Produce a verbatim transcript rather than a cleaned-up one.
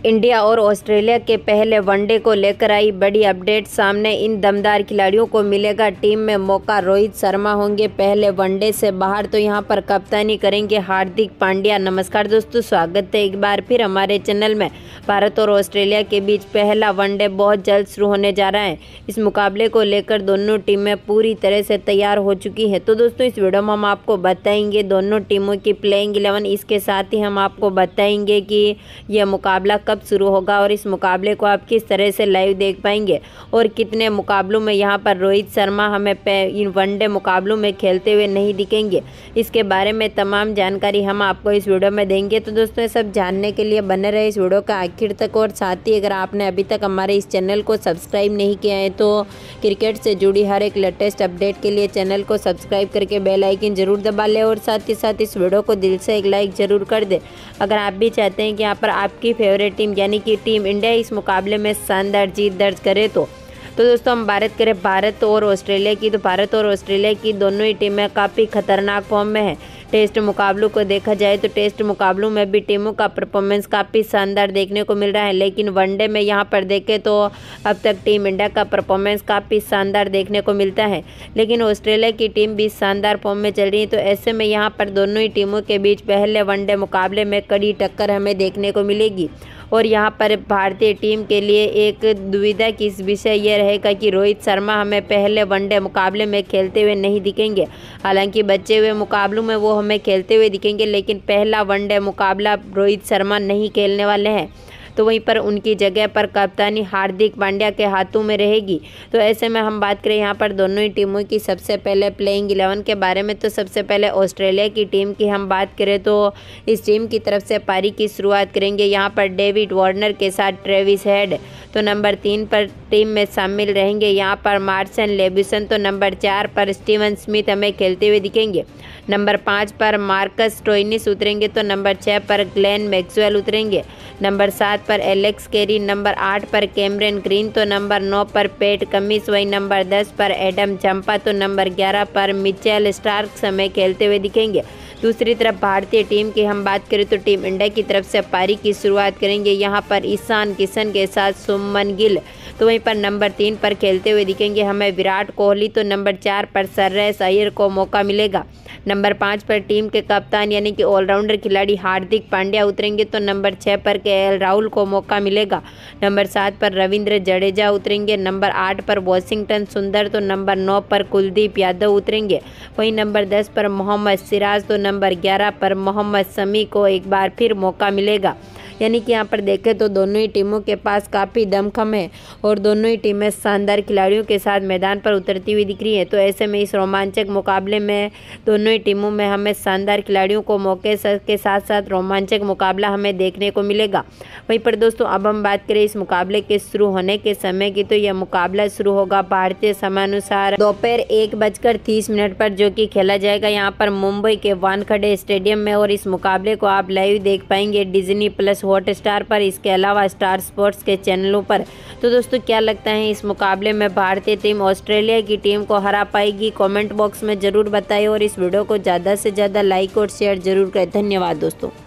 India और Australia के पहले वनडे को लेकर आई बड़ी अपडेट सामने। इन दमदार खिलाड़ियों को मिलेगा टीम में मौका। रोहित शर्मा होंगे पहले वनडे से बाहर, तो यहां पर कप्तानी करेंगे हार्दिक पांड्या। नमस्कार दोस्तों, स्वागत है एक बार फिर हमारे चैनल में। भारत और ऑस्ट्रेलिया के बीच पहला वनडे बहुत जल्द शुरू होने जा रहा है। इस मुकाबले को लेकर दोनों टीमें पूरी तरह से तैयार हो चुकी हैं। तो दोस्तों, इस वीडियो में हम आपको बताएंगे दोनों टीमों की प्लेइंग इलेवन। इसके साथ ही हम आपको बताएंगे कि यह मुकाबला कब शुरू होगा और इस मुकाबले को आप किस तरह से लाइव देख पाएंगे और कितने मुकाबलों में यहाँ पर रोहित शर्मा हमें इन वनडे मुकाबलों में खेलते हुए नहीं दिखेंगे। इसके बारे में तमाम जानकारी हम आपको इस वीडियो में देंगे। तो दोस्तों, ये सब जानने के लिए बने रहे इस वीडियो का आखिर तक। और साथ ही अगर आपने अभी तक हमारे इस चैनल को सब्सक्राइब नहीं किया है तो क्रिकेट से जुड़ी हर एक लेटेस्ट अपडेट के लिए चैनल को सब्सक्राइब करके बेल आइकन जरूर दबा लें और साथ ही साथ इस वीडियो को दिल से एक लाइक जरूर कर दें। अगर आप भी चाहते हैं कि यहाँ पर आपकी फेवरेट टीम यानी कि टीम इंडिया इस मुकाबले में शानदार जीत दर्ज करे तो तो दोस्तों, हम बात करें भारत और ऑस्ट्रेलिया की, तो भारत और ऑस्ट्रेलिया की दोनों ही टीमें काफ़ी खतरनाक फॉर्म में हैं। टेस्ट मुकाबलों को देखा जाए तो टेस्ट मुकाबलों में भी टीमों का परफॉर्मेंस काफ़ी शानदार देखने को मिल रहा है, लेकिन वनडे में यहाँ पर देखें तो अब तक टीम इंडिया का परफॉर्मेंस काफ़ी शानदार देखने को मिलता है, लेकिन ऑस्ट्रेलिया की टीम भी शानदार फॉर्म में चल रही है। तो ऐसे में यहाँ पर दोनों ही टीमों के बीच पहले वनडे मुकाबले में कड़ी टक्कर हमें देखने को मिलेगी। और यहाँ पर भारतीय टीम के लिए एक दुविधा की विषय यह रहेगा कि रोहित शर्मा हमें पहले वनडे मुकाबले में खेलते हुए नहीं दिखेंगे। हालांकि बचे हुए मुकाबलों में वो हमें खेलते हुए दिखेंगे, लेकिन पहला वनडे मुकाबला रोहित शर्मा नहीं खेलने वाले हैं। तो वहीं पर उनकी जगह पर कप्तानी हार्दिक पांड्या के हाथों में रहेगी। तो ऐसे में हम बात करें यहाँ पर दोनों ही टीमों की सबसे पहले प्लेइंग इलेवन के बारे में, तो सबसे पहले ऑस्ट्रेलिया की टीम की हम बात करें तो इस टीम की तरफ से पारी की शुरुआत करेंगे यहाँ पर डेविड वार्नर के साथ ट्रेविस हेड। तो नंबर तीन पर टीम में शामिल रहेंगे यहाँ पर मार्सन लेविसन। तो नंबर चार पर स्टीवन स्मिथ हमें खेलते हुए दिखेंगे। नंबर पाँच पर मार्कस स्टोइनिस उतरेंगे। तो नंबर छः पर ग्लेन मैक्सवेल उतरेंगे। नंबर सात पर एलेक्स कैरी। नंबर आठ पर कैमरन ग्रीन। तो नंबर नौ पर पैट कमिंस। वही नंबर दस पर एडम चंपा। तो नंबर ग्यारह पर मिचेल स्टार्क हमें खेलते हुए दिखेंगे। दूसरी तरफ भारतीय टीम की हम बात करें तो टीम इंडिया की तरफ से पारी की शुरुआत करेंगे यहाँ पर ईशान किशन के साथ शुभमन गिल। तो वहीं पर नंबर तीन पर खेलते हुए दिखेंगे हमें विराट कोहली। तो नंबर चार पर श्रेयस अय्यर को मौका मिलेगा। नंबर पाँच पर टीम के कप्तान यानी कि ऑलराउंडर खिलाड़ी हार्दिक पांड्या उतरेंगे। तो नंबर छः पर के एल राहुल को मौका मिलेगा। नंबर सात पर रविंद्र जडेजा उतरेंगे। नंबर आठ पर वॉशिंगटन सुंदर। तो नंबर नौ पर कुलदीप यादव उतरेंगे। वहीं नंबर दस पर मोहम्मद सिराज। तो नंबर ग्यारह पर मोहम्मद शमी को एक बार फिर मौका मिलेगा। यानी कि यहाँ पर देखें तो दोनों ही टीमों के पास काफ़ी दमखम है और दोनों ही टीमें शानदार खिलाड़ियों के साथ मैदान पर उतरती हुई दिख रही है। तो ऐसे में इस रोमांचक मुकाबले में दोनों ही टीमों में हमें शानदार खिलाड़ियों को मौके के साथ साथ रोमांचक मुकाबला हमें देखने को मिलेगा। वहीं पर दोस्तों, अब हम बात करें इस मुकाबले के शुरू होने के समय की, तो यह मुकाबला शुरू होगा भारतीय समयानुसार दोपहर एक बजकर तीस मिनट पर, जो कि खेला जाएगा यहाँ पर मुंबई के वानखेड़े स्टेडियम में। और इस मुकाबले को आप लाइव देख पाएंगे डिज्नी प्लस हॉटस्टार पर, इसके अलावा स्टार स्पोर्ट्स के चैनलों पर। तो दोस्तों, क्या लगता है इस मुकाबले में भारतीय टीम ऑस्ट्रेलिया की टीम को हरा पाएगी? कमेंट बॉक्स में जरूर बताएं और इस वीडियो को ज़्यादा से ज़्यादा लाइक और शेयर जरूर करें। धन्यवाद दोस्तों।